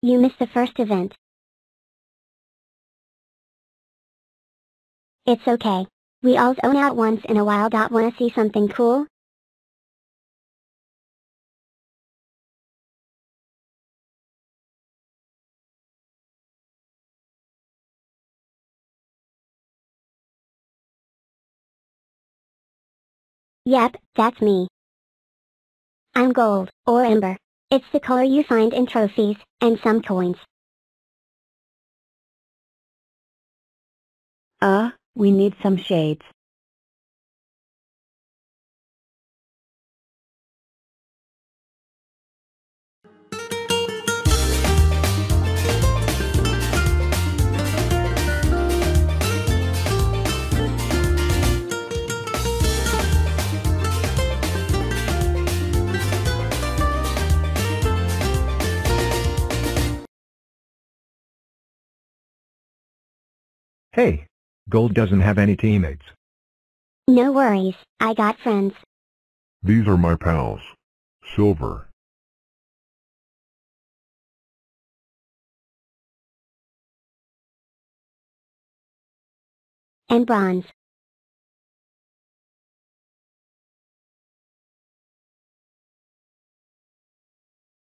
You missed the first event. It's okay. We all zone out once in a while. Wanna see something cool? Yep, that's me. I'm gold, or ember. It's the color you find in trophies, and some coins. We need some shades. Hey, Gold doesn't have any teammates. No worries, I got friends. These are my pals. Silver. And bronze.